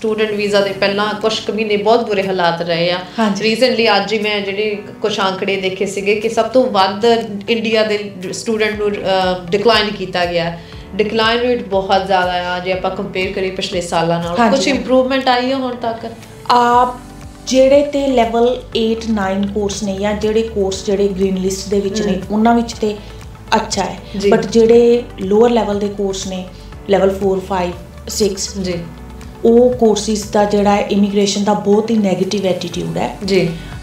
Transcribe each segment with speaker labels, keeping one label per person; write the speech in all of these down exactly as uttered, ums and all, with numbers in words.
Speaker 1: Student visa के पहला कुछ क महीने बहुत बुरे हालात रहे आ।
Speaker 2: हाँ
Speaker 1: रीसेंटली अज ही मैं जिहड़े कुछ आंकड़े देखे सीगे कि सब तो वध इंडिया के स्टूडेंट नूं डिक्लाइन किया गया। डिक्लाइन रेट बहुत ज़्यादा आ जे आपां कंपेयर करिए पिछले सालां नाल।
Speaker 2: हाँ
Speaker 1: कुछ इंप्रूवमेंट आई है हुण तक?
Speaker 2: आप ਜਿਹੜੇ ਤੇ ਲੈਵਲ एट नाइन कोर्स ने या ਜਿਹੜੇ ਕੋਰਸ ਜਿਹੜੇ ਗ੍ਰੀਨ ਲਿਸਟ ਦੇ ਵਿੱਚ ਨੇ ਉਹਨਾਂ ਵਿੱਚ ਤੇ ਅੱਛਾ ਹੈ, ਬਟ ਜਿਹੜੇ ਲੋਅਰ ਲੈਵਲ ਦੇ ਕੋਰਸ ਨੇ ਲੈਵਲ फोर फाइव सिक्स
Speaker 1: ਜੀ
Speaker 2: ਉਹ ਕੋਰਸਿਸ ਦਾ ਜਿਹੜਾ ਇਮੀਗ੍ਰੇਸ਼ਨ ਦਾ ਬਹੁਤ ਹੀ ਨੈਗੇਟਿਵ ਐਟੀਟਿਊਡ ਹੈ
Speaker 1: ਜੀ।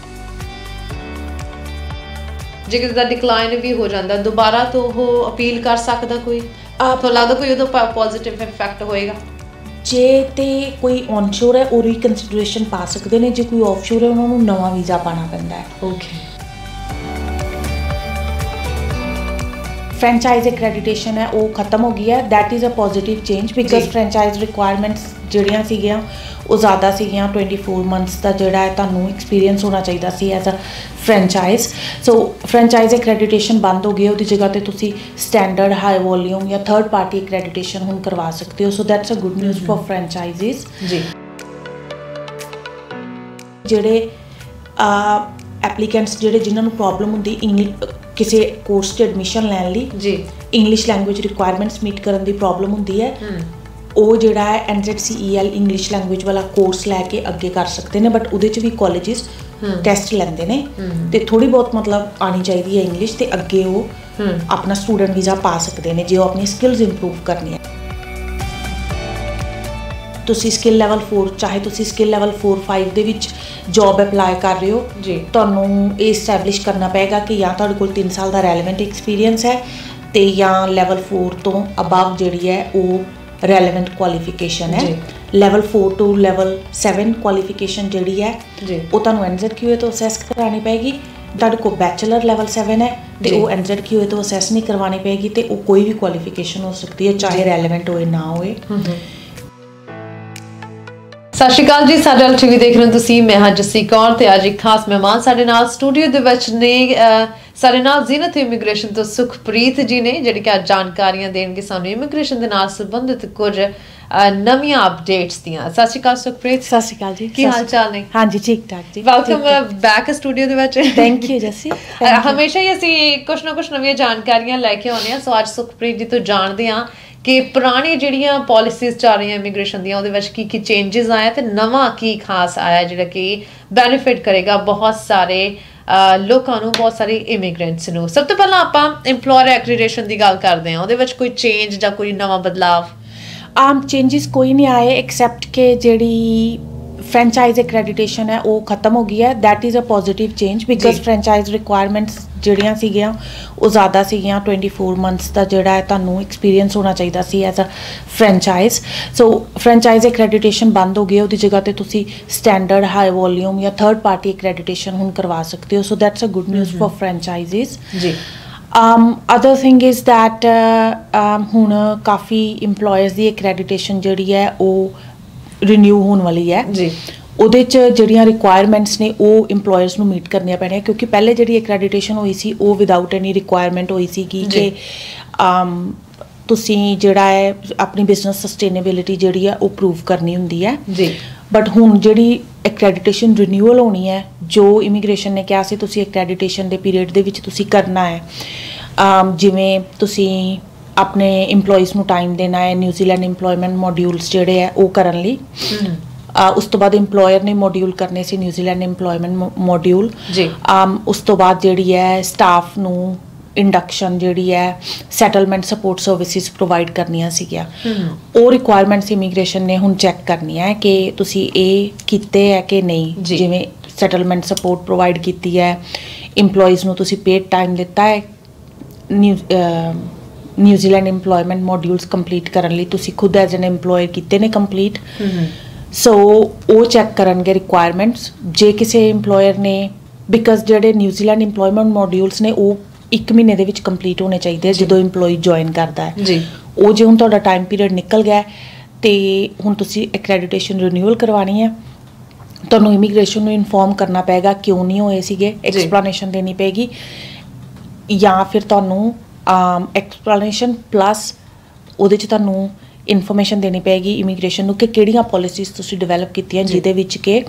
Speaker 1: ਜੇ ਕਿਸੇ ਦਾ ਡਿਕਲਾਈਨ ਵੀ ਹੋ ਜਾਂਦਾ ਦੁਬਾਰਾ ਤਾਂ ਉਹ ਅਪੀਲ ਕਰ ਸਕਦਾ ਕੋਈ? ਤੁਹਾਨੂੰ ਲੱਗਦਾ ਕੋਈ ਉਹਦਾ ਪੋਜ਼ਿਟਿਵ ਇਫੈਕਟ ਹੋਏਗਾ?
Speaker 2: ਜੇ ਤੇ ਕੋਈ ਔਨਸ਼ੋਰ ਹੈ ਉਹ ਰੀਕਨਸੀਡਰੇਸ਼ਨ ਪਾ ਸਕਦੇ ਨੇ, ਜੇ ਕੋਈ ਆਫਸ਼ੋਰ ਹੈ ਉਹਨਾਂ ਨੂੰ ਨਵਾਂ ਵੀਜ਼ਾ ਪਾਣਾ ਪੈਂਦਾ ਹੈ।
Speaker 1: ਓਕੇ।
Speaker 2: फ्रेंचाइज एक्रेडिटेशन है वो खत्म हो गई है, that is a positive change because franchise requirements ਜਿਹੜੀਆਂ ਸੀਗੀਆਂ ਉਹ ਜ਼ਿਆਦਾ ਸੀਗੀਆਂ। ट्वेंटी फोर ਮੰਥਸ ਦਾ ਜਿਹੜਾ ਹੈ ਤੁਹਾਨੂੰ ਐਕਸਪੀਰੀਅੰਸ ਹੋਣਾ ਚਾਹੀਦਾ ਸੀ as a franchise. So franchise accreditation ਬੰਦ ਹੋ ਗਈ ਹੈ, ਉਹਦੀ ਜਗ੍ਹਾ ਤੇ ਤੁਸੀਂ ਸਟੈਂਡਰਡ ਹਾਈ ਵੋਲੀਅਮ ਜਾਂ ਥਰਡ ਪਾਰਟੀ ਐਕ੍ਰੈਡੀਟੇਸ਼ਨ ਹੁਣ ਕਰਵਾ ਸਕਦੇ ਹੋ। So that's a good news for franchisees.
Speaker 1: ਜੀ
Speaker 2: ਜਿਹੜੇ ਐਪਲੀਕੈਂਟਸ ਜਿਹੜੇ ਜਿਨ੍ਹਾਂ ਨੂੰ ਪ੍ਰੋਬਲਮ ਹੁੰਦੀ ਇੰਗਲਿਸ਼ ਕਿਸੇ ਕੋਰਸ 'ਚ ਐਡਮਿਸ਼ਨ ਲੈਣ ਲਈ
Speaker 1: ਜੀ
Speaker 2: ਇੰਗਲਿਸ਼ ਲੈਂਗੁਏਜ ਰਿਕੁਆਇਰਮੈਂਟਸ ਮੀਟ ਕਰਨ ਦੀ ਪ੍ਰੋਬਲਮ ਹੁੰਦੀ ਹੈ, ਉਹ ਜਿਹੜਾ ਹੈ N Z C E L English language ਵਾਲਾ ਕੋਰਸ ਲੈ ਕੇ ਅੱਗੇ ਕਰ ਸਕਦੇ ਨੇ। ਬਟ ਉਹਦੇ 'ਚ ਵੀ ਕਾਲਜਿਸ ਟੈਸਟ ਲੈਂਦੇ ਨੇ ਤੇ ਥੋੜ੍ਹੀ ਬਹੁਤ ਮਤਲਬ ਆਉਣੀ ਚਾਹੀਦੀ ਹੈ ਇੰਗਲਿਸ਼, ਤੇ ਅੱਗੇ ਉਹ ਆਪਣਾ ਸਟੂਡੈਂਟ ਵੀਜ਼ਾ ਪਾ ਸਕਦੇ ਨੇ ਜੇ ਉਹ ਆਪਣੀ ਸਕਿੱਲਸ ਇੰਪਰੂਵ ਕਰਨੀ ਹੈ। ਤੁਸੀਂ ਸਕਿੱਲ ਲੈਵਲ फोर ਚਾਹੇ ਤੁਸੀਂ ਸਕਿੱਲ ਲੈਵਲ फोर फाइव ਦੇ ਵਿੱਚ ਜੋਬ ਅਪਲਾਈ ਕਰ ਰਹੇ ਹੋ
Speaker 1: ਜੀ,
Speaker 2: ਤੁਹਾਨੂੰ ਇਹ ਸਟੈਬਲਿਸ਼ ਕਰਨਾ ਪਏਗਾ ਕਿ ਜਾਂ ਤੁਹਾਡੇ ਕੋਲ ਤਿੰਨ ਸਾਲ ਦਾ ਰੈਲੇਵੈਂਟ ਐਕਸਪੀਰੀਅੰਸ ਹੈ ਤੇ ਜਾਂ ਲੈਵਲ फोर ਤੋਂ ਅਬਵ ਜਿਹੜੀ ਹੈ ਉਹ ਰੈਲੇਵੈਂਟ ਕੁਆਲੀਫਿਕੇਸ਼ਨ ਹੈ। Level four to level seven qualification ਜਿਹੜੀ ਹੈ ਉਹ ਤੁਹਾਨੂੰ ਐਨ ਜ਼ੈਡ ਕਿਊ ਏ ਤੋਂ ਅਸੈਸ ਕਰਾਉਣੀ ਪਏਗੀ। ਤੁਹਾਡੇ ਕੋਲ ਬੈਚਲਰ ਲੈਵਲ सेवन ਹੈ ਤੇ ਉਹ ਐਨ ਜ਼ੈਡ ਕਿਊ ਏ ਤੋਂ ਅਸੈਸ ਨਹੀਂ ਕਰਵਾਉਣੀ ਪਏਗੀ, ਤੇ ਉਹ ਕੋਈ ਵੀ ਕੁਆਲੀਫਿਕੇਸ਼ਨ ਹੋ ਸਕਦੀ ਹੈ ਚਾਹੇ ਰੈਲੇਵੈਂਟ ਹੋਏ ਨਾ ਹੋਏ।
Speaker 1: ਸਤਿ ਸ਼੍ਰੀ ਅਕਾਲ ਜੀ, ਸਾਡੇ ਨਾਲ ਟੀਵੀ ਦੇਖ ਰਹੇ ਹੋ ਤੁਸੀਂ, ਮੈਂ ਹਾਂ ਜੱਸੀ ਕੌਰ ਤੇ ਅੱਜ ਇੱਕ ਖਾਸ ਮਹਿਮਾਨ ਸਾਡੇ ਨਾਲ ਸਟੂਡੀਓ ਦੇ ਵਿੱਚ ਨੇ। ਸਾਡੇ ਨਾਲ ਜ਼ੀਨਤ ਇਮੀਗ੍ਰੇਸ਼ਨ ਤੋਂ ਸੁਖਪ੍ਰੀਤ ਜੀ ਨੇ ਜਿਹੜੇ ਕਿ ਅੱਜ ਜਾਣਕਾਰੀਆਂ ਦੇਣਗੇ ਸਾਨੂੰ ਇਮੀਗ੍ਰੇਸ਼ਨ ਦੇ ਨਾਲ ਸੰਬੰਧਿਤ ਕੁਝ ਨਵੀਆਂ ਅਪਡੇਟਸ ਦੀਆਂ। ਸਤਿ ਸ਼੍ਰੀ ਅਕਾਲ ਸੁਖਪ੍ਰੀਤ।
Speaker 2: ਸਤਿ ਸ਼੍ਰੀ ਅਕਾਲ ਜੀ,
Speaker 1: ਕੀ ਹਾਲ ਚਾਲ ਨੇ?
Speaker 2: ਹਾਂਜੀ ਠੀਕ ਠਾਕ ਜੀ।
Speaker 1: ਵੈਲਕਮ ਬੈਕ ਸਟੂਡੀਓ ਦੇ ਵਿੱਚ।
Speaker 2: Thank you Jassi.
Speaker 1: ਹਮੇਸ਼ਾ ਹੀ ਅਸੀਂ ਕੁਛ ਨਾ ਕੁਛ ਨਵੀਆਂ ਜਾਣਕਾਰੀਆਂ ਲੈ ਕੇ ਆਉਂਦੇ ਹਾਂ। ਸੋ ਅੱਜ ਸੁਖਪ੍ਰੀਤ ਜੀ ਤੋਂ ਜਾਣਦੇ ਹਾਂ ਕਿ ਪੁਰਾਣੀ ਜਿਹੜੀਆਂ ਪਾਲਿਸੀਜ਼ ਚੱਲ ਰਹੀਆਂ ਇਮੀਗ੍ਰੇਸ਼ਨ ਦੀਆਂ ਉਹਦੇ ਵਿੱਚ ਕੀ ਕੀ ਚੇਂਜਸ ਆਇਆ ਤੇ ਨਵਾਂ ਕੀ ਖਾਸ ਆਇਆ ਜਿਹੜਾ ਕਿ ਬੈਨੀਫਿਟ ਕਰੇਗਾ ਬਹੁਤ ਸਾਰੇ ਲੋਕਾਂ ਨੂੰ, ਬਹੁਤ ਸਾਰੇ ਇਮੀਗ੍ਰੈਂਟਸ ਨੂੰ। ਸਭ ਤੋਂ ਪਹਿਲਾਂ ਆਪਾਂ ਇੰਪਲੋਇਰ ਐਕ੍ਰੈਡੀਟੇਸ਼ਨ ਦੀ ਗੱਲ ਕਰਦੇ ਹਾਂ, ਉਹਦੇ ਵਿੱਚ ਕੋਈ ਚੇਂਜ ਜਾਂ ਕੋਈ ਨਵਾਂ ਬਦਲਾਵ?
Speaker 2: ਆਮ ਚੇਂਜਸ ਕੋਈ ਨਹੀਂ ਆਏ ਐਕਸੈਪਟ ਕਿ ਜਿਹੜੀ ਫਰੈਂਚਾਈਜ਼ ਐਕ੍ਰੈਡੀਟੇਸ਼ਨ ਹੈ ਉਹ ਖਤਮ ਹੋ ਗਈ ਹੈ, that is a positive change because franchise requirements ਜਿਹੜੀਆਂ ਸੀਗੀਆਂ ਉਹ ਜ਼ਿਆਦਾ ਸੀਗੀਆਂ। ट्वेंटी फोर ਮੰਥਸ ਦਾ ਜਿਹੜਾ ਹੈ ਤੁਹਾਨੂੰ ਐਕਸਪੀਰੀਅੰਸ ਹੋਣਾ ਚਾਹੀਦਾ ਸੀ as a franchise. So franchise accreditation ਬੰਦ ਹੋ ਗਈ ਹੈ, ਉਹਦੀ ਜਗ੍ਹਾ ਤੇ ਤੁਸੀਂ ਸਟੈਂਡਰਡ ਹਾਈ ਵੋਲੀਅਮ ਜਾਂ ਥਰਡ ਪਾਰਟੀ ਐਕ੍ਰੈਡੀਟੇਸ਼ਨ ਹੁਣ ਕਰਵਾ ਸਕਦੇ ਹੋ। So that's a good news for franchisees. ਜੀ ਅਦਰ ਥਿੰਗ ਇਜ਼ ਦੈਟ ਹੁਣ ਕਾਫੀ ਇੰਪਲੋਇਰਸ ਦੀ ਐਕ੍ਰੈਡੀਟੇਸ਼ਨ ਜਿਹੜੀ ਹੈ ਉਹ ਰਿਨਿਊ ਹੋਣ ਵਾਲੀ ਹੈ ਜੀ। ਉਹਦੇ 'ਚ ਜਿਹੜੀਆਂ ਰਿਕੁਆਇਰਮੈਂਟਸ ਨੇ ਉਹ ਇੰਪਲੋਇਰਸ ਨੂੰ ਮੀਟ ਕਰਨੀਆਂ ਪੈਣੀਆਂ, ਕਿਉਂਕਿ ਪਹਿਲੇ ਜਿਹੜੀ ਐਕ੍ਰੈਡੀਟੇਸ਼ਨ ਹੋਈ ਸੀ ਉਹ ਵਿਦਆਊਟ ਐਨੀ ਰਿਕੁਆਇਰਮੈਂਟ ਹੋਈ ਸੀਗੀ ਕਿ ਤੁਸੀਂ ਜਿਹੜਾ ਹੈ ਆਪਣੀ ਬਿਜ਼ਨਸ ਸਸਟੇਨੇਬਿਲਿਟੀ ਜਿਹੜੀ ਹੈ ਉਹ ਪ੍ਰੂਵ ਕਰਨੀ ਹੁੰਦੀ ਹੈ ਜੀ। ਬਟ ਹੁਣ ਜਿਹੜੀ ਐਕ੍ਰੈਡੀਟੇਸ਼ਨ ਰਿਨਿਊਅਲ ਹੋਣੀ ਹੈ, ਜੋ ਇਮੀਗ੍ਰੇਸ਼ਨ ਨੇ ਕਿਹਾ ਸੀ ਤੁਸੀਂ ਐਕ੍ਰੈਡੀਟੇਸ਼ਨ ਦੇ ਪੀਰੀਅਡ ਦੇ ਵਿੱਚ ਤੁਸੀਂ ਕਰਨਾ ਹੈ, ਜਿਵੇਂ ਤੁਸੀਂ ਆਪਣੇ ਇੰਪਲੋਈਜ਼ ਨੂੰ ਟਾਈਮ ਦੇਣਾ ਹੈ ਨਿਊਜ਼ੀਲੈਂਡ ਇੰਪਲੋਇਮੈਂਟ ਮੋਡਿਊਲਸ ਜਿਹੜੇ ਹੈ ਉਹ ਕਰਨ ਲਈ। ਉਸ ਤੋਂ ਬਾਅਦ ਇੰਪਲੋਇਰ ਨੇ ਮੋਡਿਊਲ ਕਰਨੇ ਸੀ ਨਿਊਜ਼ੀਲੈਂਡ ਇੰਪਲੋਇਮੈਂਟ ਮੋਡਿਊਲ ਜੀ। ਉਸ ਤੋਂ ਬਾਅਦ ਜਿਹੜੀ ਹੈ ਸਟਾਫ ਨੂੰ ਇੰਡਕਸ਼ਨ ਜਿਹੜੀ ਹੈ ਸੈਟਲਮੈਂਟ ਸਪੋਰਟ ਸਰਵਿਸਿਜ਼ ਪ੍ਰੋਵਾਈਡ ਕਰਨੀਆਂ ਸੀਗੀਆਂ। ਉਹ ਰਿਕੁਆਇਰਮੈਂਟਸ ਇਮੀਗ੍ਰੇਸ਼ਨ ਨੇ ਹੁਣ ਚੈੱਕ ਕਰਨੀਆਂ ਹੈ ਕਿ ਤੁਸੀਂ ਇਹ ਕੀਤੇ ਹੈ ਕਿ ਨਹੀਂ। ਜਿਵੇਂ ਸੈਟਲਮੈਂਟ ਸਪੋਰਟ ਪ੍ਰੋਵਾਈਡ ਕੀਤੀ ਹੈ, ਇੰਪਲੋਈਜ਼ ਨੂੰ ਤੁਸੀਂ ਪੇਡ ਟਾਈਮ ਦਿੱਤਾ ਹੈ new New Zealand employment modules complete ਕਰਨ ਲਈ, ਤੁਸੀਂ ਖੁਦ ਐਜ਼ ਐਨ ਇੰਪਲੋਇਰ ਕੀਤੇ ਨੇ ਕੰਪਲੀਟ। ਸੋ ਉਹ ਚੈੱਕ ਕਰਨਗੇ ਰਿਕੁਆਇਰਮੈਂਟਸ। ਜੇ ਕਿਸੇ ਇੰਪਲੋਇਰ ਨੇ ਬਿਕਾਜ਼ ਜਿਹੜੇ ਨਿਊਜ਼ੀਲੈਂਡ ਇੰਪਲੋਇਮੈਂਟ ਮੋਡਿਊਲਸ ਨੇ ਉਹ ਇੱਕ ਮਹੀਨੇ ਦੇ ਵਿੱਚ ਕੰਪਲੀਟ ਹੋਣੇ ਚਾਹੀਦੇ ਜਦੋਂ ਇੰਪਲੋਈ ਜੁਆਇਨ ਕਰਦਾ ਹੈ ਜੀ। ਉਹ ਜੇ ਹੁਣ ਤੁਹਾਡਾ ਟਾਈਮ ਪੀਰੀਅਡ ਨਿਕਲ ਗਿਆ ਤੇ ਹੁਣ ਤੁਸੀਂ ਐਕ੍ਰੈਡੀਟੇਸ਼ਨ ਰਿਨਿਊਅਲ ਕਰਵਾਉਣੀ ਹੈ, ਤੁਹਾਨੂੰ ਇਮੀਗ੍ਰੇਸ਼ਨ ਨੂੰ ਇਨਫੋਰਮ ਕਰਨਾ ਪਏਗਾ ਕਿਉਂ ਨਹੀਂ ਹੋਏ ਸੀਗੇ, ਐਕਸਪਲੇਨੇਸ਼ਨ ਦੇਣੀ ਪਏਗੀ, ਜਾਂ ਫਿਰ ਤੁਹਾਨੂੰ ਐਕਸਪਲੇਨੇਸ਼ਨ ਪਲੱਸ ਉਹਦੇ 'ਚ ਤੁਹਾਨੂੰ ਇਨਫੋਰਮੇਸ਼ਨ ਦੇਣੀ ਪਏਗੀ ਇਮੀਗ੍ਰੇਸ਼ਨ ਨੂੰ ਕਿ ਕਿਹੜੀਆਂ ਪਾਲਿਸੀਜ਼ ਤੁਸੀਂ ਡਿਵੈਲਪ ਕੀਤੀਆਂ ਜਿਹਦੇ ਵਿੱਚ ਕਿ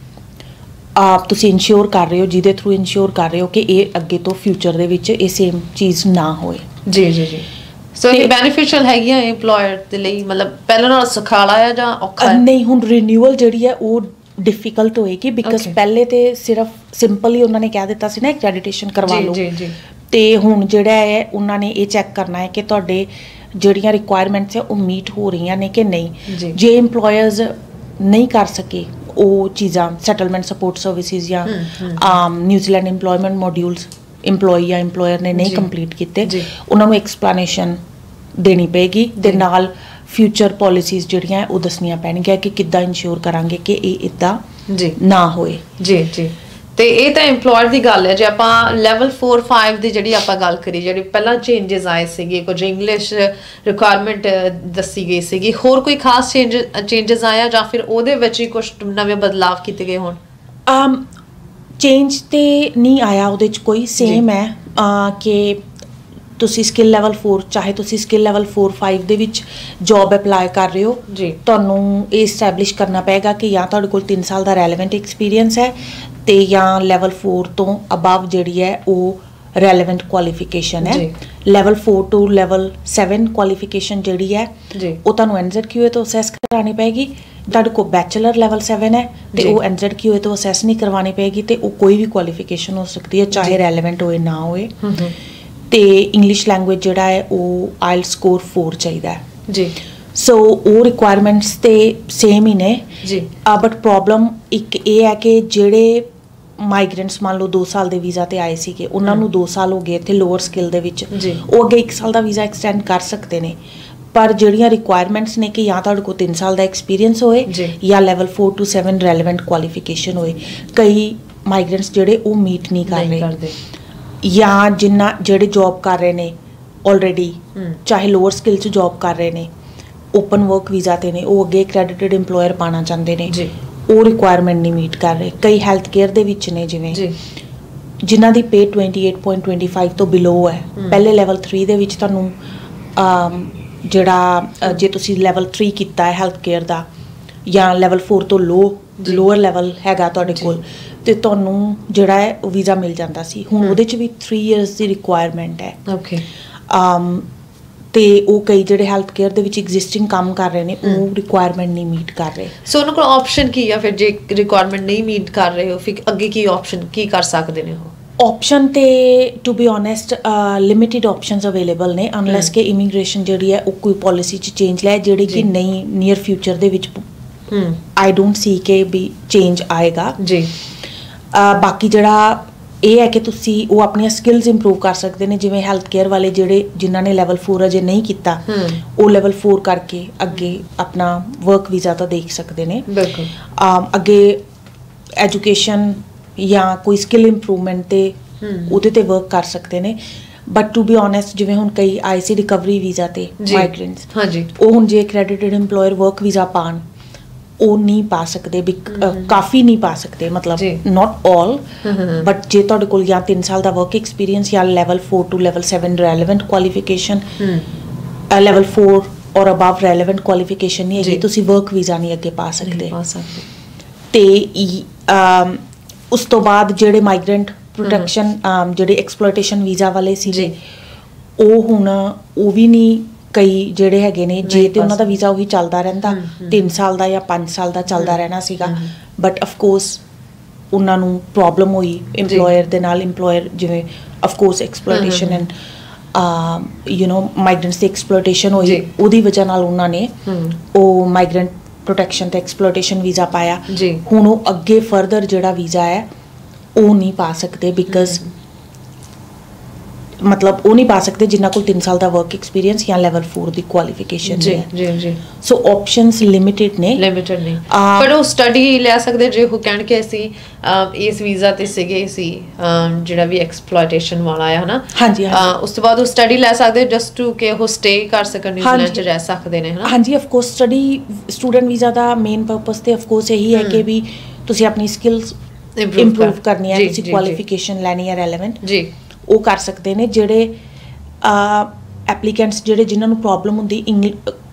Speaker 2: ਆਪ ਤੁਸੀਂ ਇੰਸ਼ੋਰ ਕਰ ਰਹੇ ਹੋ, ਜਿਹਦੇ ਥਰੂ ਇੰਸ਼ੋਰ ਕਰ ਰਹੇ ਹੋ ਕਿ ਇਹ ਅੱਗੇ ਤੋਂ ਫਿਊਚਰ ਦੇ ਵਿੱਚ ਇਹ ਸੇਮ ਚੀਜ਼ ਨਾ ਹੋਏ।
Speaker 1: ਜੀ ਜੀ ਜੀ ਸੋ ਇਹ ਬੈਨੀਫੀਸ਼ੀਅਲ ਹੈਗੀਆਂ ਇੰਪਲੋਇਰ ਦੇ ਲਈ, ਮਤਲਬ ਪਹਿਲਾਂ ਨਾਲ ਸੁਖਾਲਾ ਆ ਜਾਂ ਔਖਾ ਹੈ?
Speaker 2: ਨਹੀਂ, ਹੁਣ ਰੀਨਿਊਅਲ ਜਿਹੜੀ ਹੈ ਉਹ ਡਿਫਿਕਲਟ ਹੋਏਗੀ ਬਿਕਾਜ਼ ਪਹਿਲੇ ਤੇ ਸਿਰਫ ਸਿੰਪਲ ਹੀ ਉਹਨਾਂ ਨੇ ਕਹਿ ਦਿੱਤਾ ਸੀ ਨਾ ਐਕ੍ਰੈਡੀਟੇਸ਼ਨ ਕਰਵਾ ਲਓ, ਤੇ ਹੁਣ ਜਿਹੜਾ ਹੈ ਉਹਨਾਂ ਨੇ ਇਹ ਚੈੱਕ ਕਰਨਾ ਹੈ ਕਿ ਤੁਹਾਡੇ ਜਿਹੜੀਆਂ ਰਿਕੁਆਇਰਮੈਂਟਸ ਹੈ ਉਹ ਮੀਟ ਹੋ ਰਹੀਆਂ ਨੇ ਕਿ ਨਹੀਂ। ਜੇ ਇੰਪਲੋਇਰਸ ਨਹੀਂ ਕਰ ਸਕੇ ਉਹ ਚੀਜ਼ਾਂ, ਸੈਟਲਮੈਂਟ ਸਪੋਰਟ ਸਰਵਿਸਿਜ਼ ਜਾਂ ਨਿਊਜ਼ੀਲੈਂਡ ਇੰਪਲੋਇਮੈਂਟ ਮੋਡਿਊਲਸ ਇੰਪਲੋਈ ਜਾਂ ਇੰਪਲੋਇਰ ਨੇ ਨਹੀਂ ਕੰਪਲੀਟ ਕੀਤੇ, ਉਹਨਾਂ ਨੂੰ ਐਕਸਪਲੇਨੇਸ਼ਨ ਦੇਣੀ ਪਏਗੀ ਤੇ ਨਾਲ ਫਿਊਚਰ ਪਾਲਿਸੀਜ਼ ਜਿਹੜੀਆਂ ਉਹ ਦੱਸਣੀਆਂ ਪੈਣਗੀਆਂ ਕਿ ਕਿੱਦਾਂ ਇੰਸ਼ੋਰ ਕਰਾਂਗੇ ਕਿ ਇਹ ਇੱਦਾਂ ਨਾ ਹੋਏ। ਜੀ ਜੀ
Speaker 1: ਤੇ ਇਹ ਤਾਂ ਇੰਪਲੋਇਰ ਦੀ ਗੱਲ ਹੈ। ਜੇ ਆਪਾਂ ਲੈਵਲ ਫੋਰ ਫਾਈਵ ਦੀ ਜਿਹੜੀ ਆਪਾਂ ਗੱਲ ਕਰੀ, ਜਿਹੜੇ ਪਹਿਲਾਂ ਚੇਂਜਸ ਆਏ ਸੀਗੇ, ਕੁਝ ਇੰਗਲਿਸ਼ ਰਿਕੁਆਇਰਮੈਂਟ ਦੱਸੀ ਗਈ ਸੀਗੀ, ਹੋਰ ਕੋਈ ਖਾਸ ਚੇਂਜ ਚੇਂਜਸ ਆਇਆ ਜਾਂ ਫਿਰ ਉਹਦੇ ਵਿੱਚ ਹੀ ਕੁਝ ਨਵੇਂ ਬਦਲਾਵ ਕੀਤੇ ਗਏ ਹੋਣ?
Speaker 2: ਚੇਂਜ ਤੇ ਨਹੀਂ ਆਇਆ ਉਹਦੇ 'ਚ ਕੋਈ, ਸੇਮ ਹੈ ਕਿ ਤੁਸੀਂ ਸਕਿੱਲ ਲੈਵਲ ਫੋਰ, ਚਾਹੇ ਤੁਸੀਂ ਸਕਿੱਲ ਲੈਵਲ ਫੋਰ ਫਾਈਵ ਦੇ ਵਿੱਚ ਜੋਬ ਅਪਲਾਈ ਕਰ ਰਹੇ ਹੋ, ਤੁਹਾਨੂੰ ਇਹ ਇਸਟੈਬਲਿਸ਼ ਕਰਨਾ ਪਏਗਾ ਕਿ ਜਾਂ ਤੁਹਾਡੇ ਕੋਲ ਤਿੰਨ ਸਾਲ ਦਾ ਰੈਲੇਵੈਂਟ ਐਕਸਪੀਰੀਅੰਸ ਹੈ ਤੇ ਜਾਂ ਲੈਵਲ ਫੋਰ ਤੋਂ ਅਬਵ ਜਿਹੜੀ ਹੈ ਉਹ ਰੈਲੇਵੈਂਟ ਕੁਆਲੀਫਿਕੇਸ਼ਨ ਹੈ। Level four to level seven qualification ਜਿਹੜੀ ਹੈ ਉਹ ਤੁਹਾਨੂੰ ਐਨ ਜ਼ੈਡ ਕਿਊ ਏ ਤੋਂ ਅਸੈਸ ਕਰਾਉਣੀ ਪਏਗੀ। ਤੁਹਾਡੇ ਕੋਲ ਬੈਚਲਰ ਲੈਵਲ ਸੈਵਨ ਹੈ ਤੇ ਉਹ ਐਨ ਜ਼ੈਡ ਕਿਊ ਏ ਤੋਂ ਅਸੈਸ ਨਹੀਂ ਕਰਵਾਉਣੀ ਪਏਗੀ, ਤੇ ਉਹ ਕੋਈ ਵੀ ਕੁਆਲੀਫਿਕੇਸ਼ਨ ਹੋ ਸਕਦੀ ਹੈ, ਚਾਹੇ ਰੈਲੇਵੈਂਟ ਹੋਏ ਨਾ ਹੋਏ। ਤੇ ਇੰਗਲਿਸ਼ ਲੈਂਗੁਏਜ ਜਿਹੜਾ ਹੈ ਉਹ ਆਇਲ ਸਕੋਰ ਫੋਰ ਚਾਹੀਦਾ ਹੈ ਜੀ। ਸੋ ਉਹ ਰਿਕੁਆਇਰਮੈਂਟਸ ਤੇ ਸੇਮ ਹੀ ਨੇ ਜੀ, ਬਟ ਪ੍ਰੋਬਲਮ ਇੱਕ ਇਹ ਹੈ ਕਿ ਜਿਹੜੇ ਮਾਈਗ੍ਰੈਂਟਸ ਮੰਨ ਲਓ ਦੋ ਸਾਲ ਦੇ ਵੀਜ਼ਾ ਤੇ ਆਏ ਸੀਗੇ, ਉਹਨਾਂ ਨੂੰ ਦੋ ਸਾਲ ਹੋ ਗਏ ਇੱਥੇ ਲੋਅਰ ਸਕਿੱਲ ਦੇ ਵਿੱਚ, ਉਹ ਅੱਗੇ ਇੱਕ ਸਾਲ ਦਾ ਵੀਜ਼ਾ ਐਕਸਟੈਂਡ ਕਰ ਸਕਦੇ ਨੇ, ਪਰ ਜਿਹੜੀਆਂ ਰਿਕੁਆਇਰਮੈਂਟਸ ਨੇ ਕਿ ਜਾਂ ਤੁਹਾਡੇ ਕੋਲ ਤਿੰਨ ਸਾਲ ਦਾ ਐਕਸਪੀਰੀਅੰਸ ਹੋਏ ਜਾਂ level four to seven relevant qualification ਹੋਏ, ਕਈ ਮਾਈਗ੍ਰੈਂਟਸ ਜਿਹੜੇ ਉਹ ਮੀਟ ਨਹੀਂ ਕਰ ਰਹੇ, ਜਾਂ ਜਿੰਨਾ ਜਿਹੜੇ ਜੋਬ ਕਰ ਰਹੇ ਨੇ ਆਲਰੇਡੀ, ਚਾਹੇ ਲੋਅਰ ਸਕਿੱਲ 'ਚ ਜੋਬ ਕਰ ਰਹੇ ਨੇ, ਓਪਨ ਵਰਕ ਵੀਜ਼ਾ ਤੇ ਨੇ, ਉਹ ਅੱਗੇ ਕ੍ਰੈਡਿਟਡ ਇੰਪਲੋਇਰ ਪਾਉਣਾ ਚਾਹੁੰਦੇ ਨੇ, ਉਹ ਰਿਕੁਆਇਰਮੈਂਟ ਨਹੀਂ ਮੀਟ ਕਰ ਰਹੇ। ਕਈ ਹੈਲਥ ਕੇਅਰ ਦੇ ਵਿੱਚ ਨੇ ਜਿਵੇਂ ਜਿਨ੍ਹਾਂ ਦੀ pay twenty eight point twenty five ਤੋਂ ਬਿਲੋ ਹੈ, ਪਹਿਲੇ ਲੈਵਲ ਥ੍ਰੀ ਦੇ ਵਿੱਚ ਤੁਹਾਨੂੰ ਜਿਹੜਾ ਜੇ ਤੁਸੀਂ ਲੈਵਲ ਥ੍ਰੀ ਕੀਤਾ ਹੈ ਹੈਲਥ ਕੇਅਰ ਦਾ ਜਾਂ ਲੈਵਲ ਫੋਰ ਤੋਂ ਲੋ ਲੋਅਰ ਲੈਵਲ ਹੈਗਾ ਤੁਹਾਡੇ ਕੋਲ, ਤੇ ਤੁਹਾਨੂੰ ਜਿਹੜਾ ਹੈ ਉਹ ਵੀਜ਼ਾ ਮਿਲ ਜਾਂਦਾ ਸੀ। ਹੁਣ ਉਹਦੇ 'ਚ ਵੀ ਥ੍ਰੀ ਈਅਰਸ ਦੀ ਰਿਕੁਆਇਰਮੈਂਟ ਹੈ। ਓਕੇ, ਤੇ ਉਹ ਕਈ ਜਿਹੜੇ ਹੈਲਥ ਕੇਅਰ ਦੇ ਵਿੱਚ ਐਗਜ਼ਿਸਟਿੰਗ ਕੰਮ ਕਰ ਰਹੇ ਨੇ ਉਹ ਰਿਕੁਆਇਰਮੈਂਟ ਨਹੀਂ ਮੀਟ ਕਰ ਰਹੇ।
Speaker 1: ਸੋ ਉਹਨਾਂ ਕੋਲ ਆਪਸ਼ਨ ਕੀ ਆ ਫਿਰ, ਜੇ ਰਿਕੁਆਇਰਮੈਂਟ ਨਹੀਂ ਮੀਟ ਕਰ ਰਹੇ ਹੋ ਫਿਰ ਅੱਗੇ ਕੀ ਆਪਸ਼ਨ ਕੀ ਕਰ ਸਕਦੇ ਨੇ ਉਹ?
Speaker 2: ਆਪਸ਼ਨ ਤੇ to be honest limited options available ਨੇ, ਅਨਲੈਸ ਕਿ ਇਮੀਗ੍ਰੇਸ਼ਨ ਜਿਹੜੀ ਹੈ ਉਹ ਕੋਈ ਪਾਲਿਸੀ 'ਚ ਚੇਂਜ ਲੈ ਜਿਹੜੀ ਕਿ ਨਹੀਂ ਨੀਅਰ ਫਿਊਚਰ ਦੇ ਵਿੱਚ ਆਈ ਡੋਂਟ ਸੀ ਕਿ ਵੀ ਚੇਂਜ ਆਏਗਾ ਜੀ। ਬਾਕੀ ਜਿਹੜਾ ਇਹ ਹੈ ਕਿ ਤੁਸੀਂ ਉਹ ਆਪਣੀਆਂ ਸਕਿੱਲਸ ਇੰਪਰੂਵ ਕਰ ਸਕਦੇ ਨੇ, ਜਿਵੇਂ ਹੈਲਥ ਕੇਅਰ ਵਾਲੇ ਜਿਹੜੇ ਜਿਨ੍ਹਾਂ ਨੇ ਲੈਵਲ ਫੋਰ ਅਜੇ ਨਹੀਂ ਕੀਤਾ ਉਹ ਲੈਵਲ ਫੋਰ ਕਰਕੇ ਅੱਗੇ ਆਪਣਾ ਵਰਕ ਵੀਜ਼ਾ ਤਾਂ ਦੇਖ ਸਕਦੇ ਨੇ। ਬਿਲਕੁਲ, ਅੱਗੇ ਐਜੂਕੇਸ਼ਨ ਜਾਂ ਕੋਈ ਸਕਿੱਲ ਇੰਪਰੂਵਮੈਂਟ ਤੇ ਉਹਦੇ ਤੇ ਵਰਕ ਕਰ ਸਕਦੇ ਨੇ। ਬਟ ਟੂ ਬੀ ਓਨੈਸਟ ਜਿਵੇਂ ਹੁਣ ਕਈ ਆਈ ਸੀ ਰਿਕਵਰੀ ਵੀਜ਼ਾ ਤੇ ਮਾਈਗ੍ਰੈਂਟਸ, ਹਾਂਜੀ, ਉਹ ਹੁਣ ਜੇ ਕ੍ਰੈਡਿਟਡ ਇੰਪਲੋਇਰ ਵਰਕ ਵੀਜ਼ਾ ਪਾਉਣ ਉਹ ਨਹੀਂ ਪਾ ਸਕਦੇ, ਕਾਫੀ ਨਹੀਂ ਪਾ ਸਕਦੇ, ਮਤਲਬ ਨੋਟ ਆਲ, ਬਟ ਜੇ ਤੁਹਾਡੇ ਕੋਲ ਜਾਂ ਤਿੰਨ ਸਾਲ ਦਾ ਵਰਕ ਐਕਸਪੀਰੀਅੰਸ ਜਾਂ level four to level seven relevant qualification, level four or above relevant qualification ਨਹੀਂ ਹੈਗੀ, ਤੁਸੀਂ ਵਰਕ ਵੀਜ਼ਾ ਨਹੀਂ ਅੱਗੇ ਪਾ ਸਕਦੇ। ਤੇ ਉਸ ਤੋਂ ਬਾਅਦ ਜਿਹੜੇ ਮਾਈਗ੍ਰੈਂਟ ਪ੍ਰੋਟੈਕਸ਼ਨ ਜਿਹੜੇ ਐਕਸਪਲੋਇਟੇਸ਼ਨ ਵੀਜ਼ਾ ਵਾਲੇ ਸੀਗੇ ਉਹ ਹੁਣ ਉਹ ਵੀ ਨਹੀਂ, ਕਈ ਜਿਹੜੇ ਹੈਗੇ ਨੇ ਜੇ ਤੇ ਉਹਨਾਂ ਦਾ ਵੀਜ਼ਾ ਉਹੀ ਚੱਲਦਾ ਰਹਿੰਦਾ ਤਿੰਨ ਸਾਲ ਦਾ ਜਾਂ ਪੰਜ ਸਾਲ ਦਾ ਚੱਲਦਾ ਰਹਿਣਾ ਸੀਗਾ, ਬਟ ਅਫਕੋਰਸ ਉਹਨਾਂ ਨੂੰ ਪ੍ਰੋਬਲਮ ਹੋਈ ਇੰਪਲੋਇਰ ਦੇ ਨਾਲ, ਇੰਪਲੋਇਰ ਜਿਵੇਂ of course exploitation and you know migrants ਦੀ ਐਕਸਪਲੋਇਟੇਸ਼ਨ ਹੋਈ, ਉਹਦੀ ਵਜ੍ਹਾ ਨਾਲ ਉਹਨਾਂ ਨੇ ਉਹ ਮਾਈਗ੍ਰੈਂਟ ਪ੍ਰੋਟੈਕਸ਼ਨ ਤੇ ਐਕਸਪਲੋਇਟੇਸ਼ਨ ਵੀਜ਼ਾ ਪਾਇਆ। ਹੁਣ ਉਹ ਅੱਗੇ ਫਰਦਰ ਜਿਹੜਾ ਵੀਜ਼ਾ ਹੈ ਉਹ ਨਹੀਂ ਪਾ ਸਕਦੇ, ਬਿਕਾਜ਼ ਮਤਲਬ ਉਹ ਨਹੀਂ ਪਾ ਸਕਦੇ ਜਿਨ੍ਹਾਂ ਕੋਲ ਤਿੰਨ ਸਾਲ ਦਾ ਵਰਕ ਐਕਸਪੀਰੀਅੰਸ ਜਾਂ ਲੈਵਲ ਫੋਰ ਦੀ ਕੁਆਲੀਫਿਕੇਸ਼ਨ ਹੈ। ਜੀ ਜੀ ਸੋ ਆਪਸ਼ਨਸ ਲਿਮਿਟਿਡ ਨੇ, ਲਿਮਿਟਿਡ ਨੇ,
Speaker 1: ਪਰ ਉਹ ਸਟੱਡੀ ਲੈ ਸਕਦੇ ਜੇ ਉਹ ਕਹਿਣ ਕਿ ਅਸੀਂ ਇਸ ਵੀਜ਼ਾ ਤੇ ਸੀਗੇ ਸੀ ਜਿਹੜਾ ਵੀ ਐਕਸਪਲੋਇਟੇਸ਼ਨ ਵਾਲਾ ਹੈ ਹਨਾ, ਹਾਂਜੀ, ਉਸ ਤੋਂ ਬਾਅਦ ਉਹ ਸਟੱਡੀ ਲੈ ਸਕਦੇ ਜਸਟ ਟੂ ਕਿ ਉਹ ਸਟੇ ਕਰ ਸਕਣ, ਨਿਊਜ਼ੀਲੈਂਡ 'ਚ ਰਹਿ ਸਕਦੇ ਨੇ ਹਨਾ।
Speaker 2: ਹਾਂਜੀ, of course study student visa ਦਾ ਮੇਨ ਪਰਪਸ ਤੇ ਆਫ ਕੋਰਸ ਇਹੀ ਹੈ ਕਿ ਵੀ ਤੁਸੀਂ ਆਪਣੀ ਸਕਿੱਲਸ ਇੰਪਰੂਵ ਕਰਨੀ ਹੈ, ਤੁਸੀਂ ਕੁਆਲੀਫਿਕੇਸ਼ਨ ਲੈਣੀ ਹੈ ਰੈਲੇਵੈਂਟ ਜੀ, ਉਹ ਕਰ ਸਕਦੇ ਨੇ। ਜਿਹੜੇ ਐਪਲੀਕੈਂਟਸ ਜਿਹੜੇ ਜਿਨ੍ਹਾਂ ਨੂੰ ਪ੍ਰੋਬਲਮ ਹੁੰਦੀ ਇੰਗਲਿਸ਼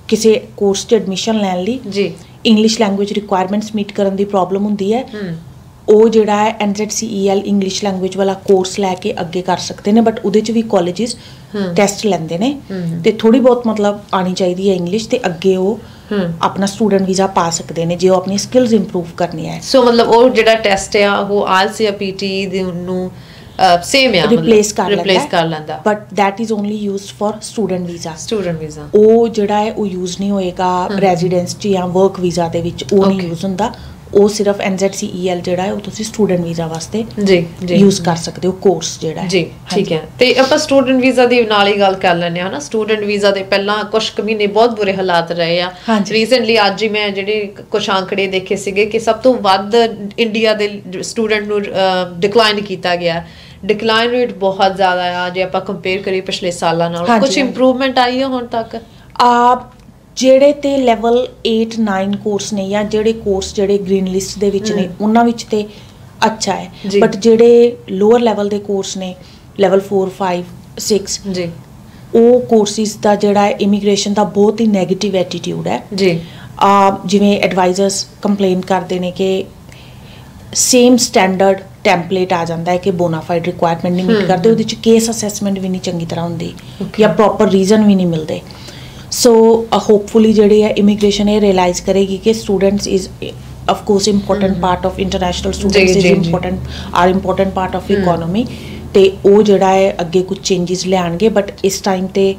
Speaker 2: ਕਿਸੇ ਕੋਰਸ 'ਚ ਐਡਮਿਸ਼ਨ ਲੈਣ ਲਈ
Speaker 1: ਜੀ
Speaker 2: ਇੰਗਲਿਸ਼ ਲੈਂਗੁਏਜ ਰਿਕੁਆਇਰਮੈਂਟਸ ਮੀਟ ਕਰਨ ਦੀ ਪ੍ਰੋਬਲਮ ਹੁੰਦੀ ਹੈ, ਉਹ ਜਿਹੜਾ ਹੈ N Z C E L English language ਵਾਲਾ ਕੋਰਸ ਲੈ ਕੇ ਅੱਗੇ ਕਰ ਸਕਦੇ ਨੇ। ਬਟ ਉਹਦੇ 'ਚ ਵੀ ਕਾਲਜਿਸ ਟੈਸਟ ਲੈਂਦੇ ਨੇ ਤੇ ਥੋੜੀ ਬਹੁਤ ਮਤਲਬ ਆਣੀ ਚਾਹੀਦੀ ਹੈ ਇੰਗਲਿਸ਼, ਤੇ ਅੱਗੇ ਉਹ ਆਪਣਾ ਸਟੂਡੈਂਟ ਵੀਜ਼ਾ ਪਾ ਸਕਦੇ ਨੇ ਜੇ ਉਹ ਆਪਣੀ ਸਕਿੱਲਸ ਇੰਪਰੂਵ ਕਰਨੀਆਂ ਹੈ।
Speaker 1: ਸੋ ਮਤਲਬ ਉਹ ਜਿਹੜਾ ਟੈਸਟ ਆ ਉਹ ਆਇਲਸ ਜਾਂ ਪੀਟੀ ਦੇ ਨੂੰ ਸੇਮ ਆ,
Speaker 2: ਰਿਪਲੇਸ ਕਰ
Speaker 1: ਰਿਪਲੇਸ ਕਰ ਲੈਂਦਾ,
Speaker 2: but that is only used for student visa.
Speaker 1: Student visa
Speaker 2: ਉਹ ਜਿਹੜਾ ਹੈ ਉਹ ਯੂਜ਼ ਨਹੀਂ ਹੋਏਗਾ ਰੈਜ਼ੀਡੈਂਸ 'ਚ ਜਾਂ ਵਰਕ ਵੀਜ਼ਾ ਦੇ ਵਿੱਚ, ਉਹ ਨਹੀਂ ਯੂਜ਼ ਹੁੰਦਾ। ਉਹ ਸਿਰਫ ਐਨ ਜ਼ੈਡ ਸੀ ਈ ਐਲ ਜਿਹੜਾ ਹੈ ਉਹ ਤੁਸੀਂ ਸਟੂਡੈਂਟ ਵੀਜ਼ਾ ਵਾਸਤੇ ਜੀ ਜੀ ਯੂਜ਼ ਕਰ ਸਕਦੇ ਹੋ ਕੋਰਸ ਜਿਹੜਾ
Speaker 1: ਜੀ। ਠੀਕ ਹੈ, ਤੇ ਆਪਾਂ ਸਟੂਡੈਂਟ ਵੀਜ਼ਾ ਦੀ ਨਾਲ ਹੀ ਗੱਲ ਕਰ ਲੈਂਦੇ ਹਾਂ ਨਾ। ਸਟੂਡੈਂਟ ਵੀਜ਼ਾ ਦੇ ਪਹਿਲਾਂ ਕੁਝ ਕੁ ਮਹੀਨੇ ਬਹੁਤ ਬੁਰੇ ਹਾਲਾਤ ਰਹੇ ਆ। ਰੀਸੈਂਟਲੀ ਅੱਜ ਹੀ ਮੈਂ ਜਿਹੜੇ ਕੁਝ ਆંકੜੇ ਦੇਖੇ ਸੀਗੇ ਕਿ ਸਭ ਤੋਂ ਵੱਧ ਇੰਡੀਆ ਦੇ ਸਟੂਡੈਂਟ ਨੂੰ ਡਿਕਲਾਈਨ ਕੀਤਾ ਗਿਆ। ਡਿਕਲਾਈਨ ਰੇਟ ਬਹੁਤ ਜ਼ਿਆਦਾ ਆ ਜੇ ਆਪਾਂ ਕੰਪੇਅਰ ਕਰੀਏ ਪਿਛਲੇ ਸਾਲਾਂ ਨਾਲ। ਕੁਝ ਇੰਪਰੂਵਮੈਂਟ ਆਈ ਹੈ ਹੁਣ ਤੱਕ?
Speaker 2: ਆਪ ਜਿਹੜੇ ਤੇ ਲੈਵਲ eight nine ਕੋਰਸ ਨੇ ਜਾਂ ਜਿਹੜੇ ਕੋਰਸ ਜਿਹੜੇ ਗ੍ਰੀਨ ਲਿਸਟ ਦੇ ਵਿੱਚ ਨੇ ਉਹਨਾਂ ਵਿੱਚ ਤੇ ਅੱਛਾ ਹੈ, ਬਟ ਜਿਹੜੇ ਲੋਅਰ ਲੈਵਲ ਦੇ ਕੋਰਸ ਨੇ ਲੈਵਲ four five six ਜੀ, ਉਹ ਕੋਰਸਿਸ ਦਾ ਜਿਹੜਾ ਹੈ ਇਮੀਗ੍ਰੇਸ਼ਨ ਦਾ ਬਹੁਤ ਹੀ ਨੈਗੇਟਿਵ ਐਟੀਟਿਊਡ ਹੈ ਜੀ। ਜਿਵੇਂ ਐਡਵਾਈਜ਼ਰਸ ਕੰਪਲੇਨ ਕਰਦੇ ਨੇ ਕਿ ਸੇਮ ਸਟੈਂਡਰਡ ਟੈਂਪਲੇਟ ਆ ਜਾਂਦਾ ਹੈ ਕਿ ਬੋਨਾਫਾਈਡ ਰਿਕੁਆਇਰਮੈਂਟ ਨਹੀਂ ਮੀਟ ਕਰਦੇ, ਉਹਦੇ 'ਚ ਕੇਸ ਅਸੈਸਮੈਂਟ ਵੀ ਨਹੀਂ ਚੰਗੀ ਤਰ੍ਹਾਂ ਹੁੰਦੀ ਜਾਂ ਪ੍ਰੋਪਰ ਰੀਜ਼ਨ ਵੀ ਨਹੀਂ ਮਿਲਦੇ। ਸੋ ਹੋਪਫੁਲੀ ਜਿਹੜੇ ਹੈ ਇਮੀਗ੍ਰੇਸ਼ਨ ਇਹ ਰਿਅਲਾਈਜ਼ ਕਰੇਗੀ ਕਿ students is of course important part of international students is important are important part of economy ਤੇ ਉਹ ਜਿਹੜਾ ਹੈ ਅੱਗੇ ਕੁਝ ਚੇਂਜਸ ਲਿਆਣਗੇ। ਬਟ ਇਸ ਟਾਈਮ ਤੇ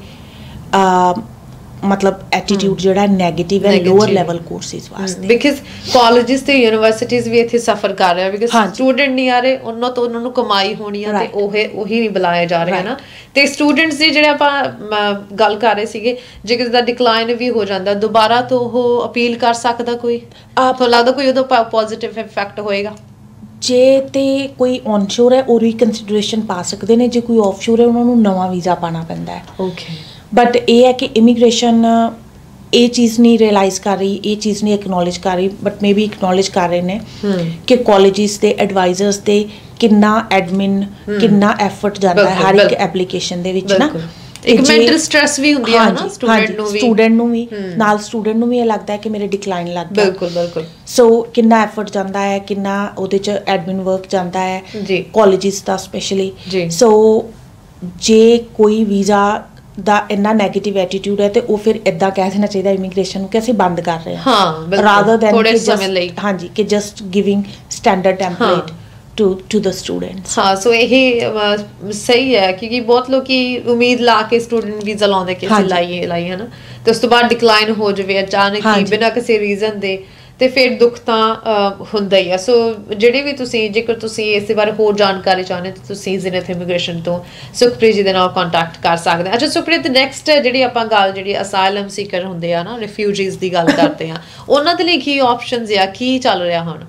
Speaker 2: ਮਤਲਬ ਐਟੀਟਿਊਡ ਜਿਹੜਾ ਨੈਗੇਟਿਵ ਹੈ ਲੋਅਰ ਲੈਵਲ ਕੋਰਸਿਸ ਵਾਸਤੇ, ਬਿਕਾਜ਼ ਕਾਲਜਿਸ ਤੇ ਯੂਨੀਵਰਸਿਟੀਜ਼ ਵੀ ਇੱਥੇ ਸਫਰ ਕਰ ਰਹੇ ਆ ਬਿਕਾਜ਼ ਸਟੂਡੈਂਟ ਨਹੀਂ ਆ ਰਹੇ, ਉਹਨਾਂ ਤੋਂ ਉਹਨਾਂ ਨੂੰ ਕਮਾਈ ਹੋਣੀ ਆ ਤੇ ਉਹ ਉਹੀ ਨਹੀਂ ਬੁਲਾਏ ਜਾ ਰਹੇ ਨਾ। ਤੇ ਸਟੂਡੈਂਟਸ ਦੀ ਜਿਹੜੇ ਆਪਾਂ ਗੱਲ ਕਰ ਰਹੇ ਸੀਗੇ ਜੇ ਕਿਸੇ ਦਾ ਡਿਕਲਾਈਨ ਵੀ ਹੋ ਜਾਂਦਾ ਦੁਬਾਰਾ ਤੋਂ ਉਹ ਅਪੀਲ ਕਰ ਸਕਦਾ, ਕੋਈ ਤੁਹਾਨੂੰ ਲੱਗਦਾ ਕੋਈ ਉਹਦਾ ਪੋਜ਼ਿਟਿਵ ਇਫੈਕਟ ਹੋਏਗਾ? ਜੇ ਤੇ ਕੋਈ ਔਨਸ਼ੋਰ ਹੈ ਉਹ ਰੀਕਨਸੀਡਰੇਸ਼ਨ ਪਾ ਸਕਦੇ ਨੇ, ਜੇ ਕੋਈ ਆਫਸ਼ੋਰ ਹੈ ਉਹਨਾਂ ਨੂੰ ਨਵਾਂ ਵੀਜ਼ਾ ਪਾਣਾ ਪੈਂਦਾ ਹੈ। ਓਕੇ, ਬਟ ਇਹ ਹੈ ਕਿ ਇਮੀਗ੍ਰੇਸ਼ਨ ਇਹ ਚੀਜ਼ ਨਹੀਂ ਰਿਅਲਾਈਜ਼ ਕਰ ਰਹੀ, ਇਹ ਚੀਜ਼ ਨਹੀਂ ਐਕਨੋਲੇਜ ਕਰ ਰਹੀ, ਬਟ ਮੇ ਬੀ ਐਕਨੋਲੇਜ ਕਰ ਰਹੇ ਨੇ ਕਿ ਕਾਲਜਿਸ ਦੇ ਐਡਵਾਈਜ਼ਰਸ ਤੇ ਕਿੰਨਾ ਐਡਮਿਨ ਕਿੰਨਾ ਐਫਰਟ ਜਾਂਦਾ ਹੈ ਹਰ ਇੱਕ ਐਪਲੀਕੇਸ਼ਨ ਦੇ ਵਿੱਚ ਨਾ। ਇੱਕ ਮੈਂਟਲ ਸਟ੍ਰੈਸ ਵੀ ਹੁੰਦੀ ਹੈ ਨਾ ਸਟੂਡੈਂਟ ਨੂੰ ਵੀ ਸਟੂਡੈਂਟ ਨੂੰ ਵੀ ਨਾਲ ਸਟੂਡੈਂਟ ਨੂੰ ਵੀ ਇਹ ਲੱਗਦਾ ਹੈ ਕਿ ਮੇਰੇ ਡਿਕਲਾਈਨ ਲੱਗ ਗਿਆ। ਬਿਲਕੁਲ ਬਿਲਕੁਲ। ਸੋ ਕਿੰਨਾ ਐਫਰਟ ਜਾਂਦਾ ਹੈ, ਕਿੰਨਾ ਉਹਦੇ 'ਚ ਐਡਮਿਨ ਵਰਕ ਜਾਂਦਾ ਹੈ ਕਾਲਜਿਸ ਦਾ ਸਪੈਸ਼ਲੀ। ਸੋ ਜੇ ਕੋਈ ਵੀਜ਼ਾ ਦਾ ਇੰਨਾ ਨੈਗੇਟਿਵ ਐਟੀਟਿਊਡ ਹੈ ਤੇ ਉਹ ਫਿਰ ਇੱਦਾਂ ਕਹਿ ਦੇਣਾ ਚਾਹੀਦਾ ਇਮੀਗ੍ਰੇਸ਼ਨ ਨੂੰ ਕਿ ਅਸੀਂ ਬੰਦ ਕਰ ਰਹੇ ਹਾਂ ਰਾਦਰ ਦੈਨ ਥੋੜੇ ਸਮੇਂ ਲਈ, ਹਾਂਜੀ, ਕਿ just giving standard template to to the students। ਹਾਂ, ਸੋ ਇਹ ਸਹੀ ਹੈ ਕਿਉਂਕਿ ਬਹੁਤ ਲੋਕੀ ਉਮੀਦ ਲਾ ਕੇ ਸਟੂਡੈਂਟ ਵੀਜ਼ਾ ਲਾਉਂਦੇ ਕਿ ਅਸੀਂ ਲਾਈਏ ਲਾਈਏ ਹੈ ਨਾ, ਤੇ ਉਸ ਤੋਂ ਬਾਅਦ ਡਿਕਲਾਈਨ ਹੋ ਜਾਵੇ ਅਚਾਨਕ ਹੀ ਬਿਨਾਂ ਕਿਸੇ ਰੀਜ਼ਨ ਦੇ ਤੇ ਫਿਰ ਦੁੱਖ ਤਾਂ ਹੁੰਦਾ ਹੀ ਆ। ਸੋ ਜਿਹੜੇ ਵੀ ਤੁਸੀਂ ਜੇਕਰ ਤੁਸੀਂ ਇਸ ਬਾਰੇ ਹੋਰ ਜਾਣਕਾਰੀ ਚਾਹੁੰਦੇ ਤਾਂ ਤੁਸੀਂ ਜ਼ੀਨਤ ਇਮੀਗ੍ਰੇਸ਼ਨ ਤੋਂ ਸੁਖਪ੍ਰੀਤ ਜੀ ਦੇ ਨਾਲ ਕੰਟੈਕਟ ਕਰ ਸਕਦੇ ਆ। ਅੱਛਾ ਸੁਖਪ੍ਰੀਤ, ਨੈਕਸਟ ਜਿਹੜੀ ਆਪਾਂ ਗੱਲ ਜਿਹੜੀ ਅਸਾਈਲਮ ਸੀਕਰ ਹੁੰਦੇ ਆ ਨਾ, ਰਿਫਿਊਜੀਜ਼ ਦੀ ਗੱਲ ਕਰਦੇ ਆ, ਉਹਨਾਂ ਦੇ ਲਈ ਕੀ ਆਪਸ਼ਨਸ ਆ, ਕੀ ਚੱਲ ਰਿਹਾ ਹੁਣ?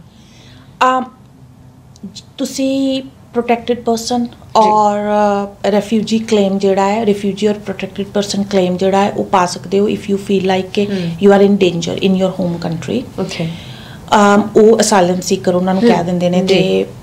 Speaker 2: ਤੁਸੀਂ protected person or refugee claim ਜਿਹੜਾ ਹੈ, ਰੈਫਿਊਜੀ ਔਰ ਪ੍ਰੋਟੈਕਟਿਡ ਪਰਸਨ ਕਲੇਮ ਜਿਹੜਾ ਹੈ ਉਹ ਪਾ ਸਕਦੇ ਹੋ ਇਫ ਯੂ ਫੀਲ ਲਾਈਕ ਕਿ you are in danger in your home country. Okay, ਉਹ ਅਸਾਈਲਮ ਸੀਕਰ ਉਹਨਾਂ ਨੂੰ ਕਹਿ ਦਿੰਦੇ ਨੇ ਤੇ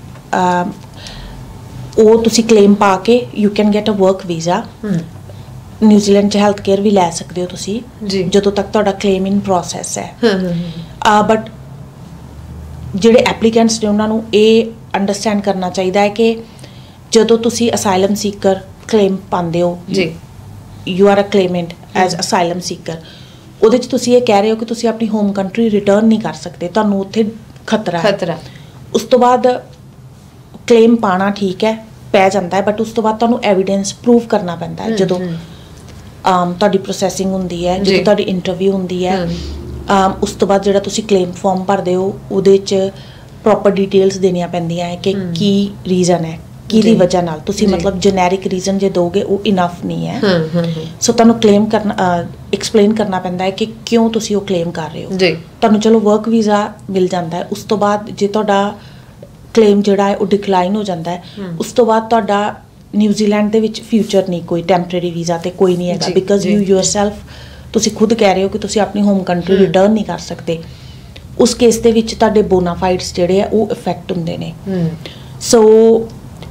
Speaker 2: ਉਹ ਤੁਸੀਂ ਕਲੇਮ ਪਾ ਕੇ you can get a work visa. New Zealand 'ਚ ਹੈਲਥ ਕੇਅਰ ਵੀ ਲੈ ਸਕਦੇ ਹੋ ਤੁਸੀਂ ਜਦੋਂ ਤੱਕ ਤੁਹਾਡਾ ਕਲੇਮ ਇਨ ਪ੍ਰੋਸੈਸ ਹੈ। ਬਟ ਜਿਹੜੇ ਐਪਲੀਕੈਂਟਸ ਨੇ ਉਹਨਾਂ ਨੂੰ ਇਹ ਅੰਡਰਸਟੈਂਡ ਕਰਨਾ ਚਾਹੀਦਾ ਹੈ ਕਿ ਜਦੋਂ ਤੁਸੀਂ ਅਸਾਈਲਮ ਸੀਕਰ ਕਲੇਮ ਪਾਉਂਦੇ ਹੋ ਜੀ, you are a claimant as asylum seeker, ਉਹਦੇ 'ਚ ਤੁਸੀਂ ਇਹ ਕਹਿ ਰਹੇ ਹੋ ਕਿ ਤੁਸੀਂ ਆਪਣੀ ਹੋਮ ਕੰਟਰੀ ਰਿਟਰਨ ਨਹੀਂ ਕਰ ਸਕਦੇ, ਤੁਹਾਨੂੰ ਉੱਥੇ ਖਤਰਾ ਖਤਰਾ ਉਸ ਤੋਂ ਬਾਅਦ ਕਲੇਮ ਪਾਉਣਾ ਠੀਕ ਹੈ ਪੈ ਜਾਂਦਾ ਹੈ, ਬਟ ਉਸ ਤੋਂ ਬਾਅਦ ਤੁਹਾਨੂੰ ਐਵੀਡੈਂਸ ਪ੍ਰੂਵ ਕਰਨਾ ਪੈਂਦਾ ਹੈ ਜਦੋਂ ਤੁਹਾਡੀ ਪ੍ਰੋਸੈਸਿੰਗ ਹੁੰਦੀ ਹੈ, ਜਦੋਂ ਤੁਹਾਡੀ ਇੰਟਰਵਿਊ ਹੁੰਦੀ ਹੈ। ਉਸ ਤੋਂ ਬਾਅਦ ਜਿਹੜਾ ਤੁਸੀਂ ਕਲੇਮ ਫਾਰਮ ਭਰਦੇ ਹੋ ਉਹਦੇ 'ਚ ਪ੍ਰੋਪਰ ਡਿਟੇਲਸ ਦੇਣੀਆਂ ਪੈਂਦੀਆਂ ਹੈ ਕਿ ਕੀ ਰੀਜ਼ਨ ਹੈ, ਕਿਹਦੀ ਵਜ੍ਹਾ ਨਾਲ ਤੁਸੀਂ ਮਤਲਬ ਜੈਨਰਿਕ ਰੀਜ਼ਨ ਜੇ ਦੋਗੇ ਉਹ ਇਨਫ ਨਹੀਂ ਹੈ। ਸੋ ਤੁਹਾਨੂੰ ਕਲੇਮ ਕਰਨਾ ਐਕਸਪਲੇਨ ਕਰਨਾ ਪੈਂਦਾ ਹੈ ਕਿ ਕਿਉਂ ਤੁਸੀਂ ਉਹ ਕਲੇਮ ਕਰ ਰਹੇ ਹੋ। ਤੁਹਾਨੂੰ ਚਲੋ ਵਰਕ ਵੀਜ਼ਾ ਮਿਲ ਜਾਂਦਾ ਹੈ, ਉਸ ਤੋਂ ਬਾਅਦ ਜੇ ਤੁਹਾਡਾ ਕਲੇਮ ਜਿਹੜਾ ਹੈ ਉਹ ਡਿਕਲਾਈਨ ਹੋ ਜਾਂਦਾ ਹੈ, ਉਸ ਤੋਂ ਬਾਅਦ ਤੁਹਾਡਾ ਨਿਊਜ਼ੀਲੈਂਡ ਦੇ ਵਿੱਚ ਫਿਊਚਰ ਨਹੀਂ, ਕੋਈ ਟੈਂਪਰੇਰੀ ਵੀਜ਼ਾ ਤੇ ਕੋਈ ਨਹੀਂ ਹੈਗਾ ਬਿਕਾਜ਼ ਯੂ ਯੋਰਸੈਲਫ ਤੁਸੀਂ ਖੁਦ ਕਹਿ ਰਹੇ ਹੋ ਕਿ ਤੁਸੀਂ ਆਪਣੀ ਹੋਮ ਕੰਟਰੀ ਰਿਟਰਨ ਨਹੀਂ ਕਰ ਸਕਦੇ। ਉਸ ਕੇਸ ਦੇ ਵਿੱਚ ਤੁਹਾਡੇ ਬੋਨਾਫਾਈਡਸ ਜਿਹੜੇ ਆ ਉਹ ਇਫੈਕਟ ਹੁੰਦੇ ਨੇ। ਸੋ